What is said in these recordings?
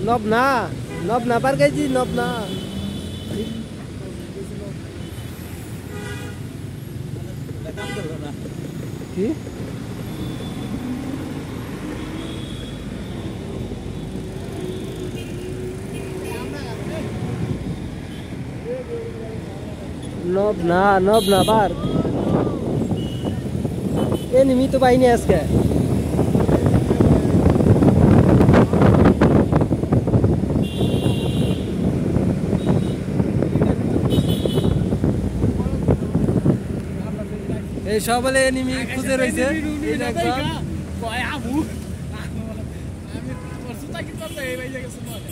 নবনা নবনা পার গেছি নবনা কি নবনা নবনা পার এনিমি তো পাইনি আজকে এই সবলে এনিমি খুঁজে রইছে এটা একদম কয় আমু আমি সুতা কি করতে এই বাইরে গেছে না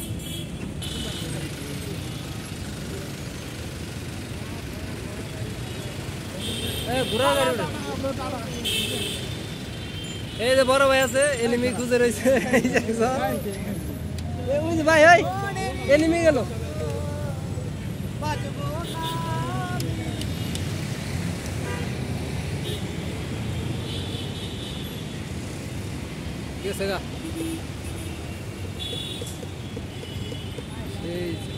এ ঘুরা গাড়ি এই যে বড় ভাই আছে এনিমি খুঁজে রইছে এই দেখছ এই ওই যে ভাই এই এনিমি গেল গেছে গা এই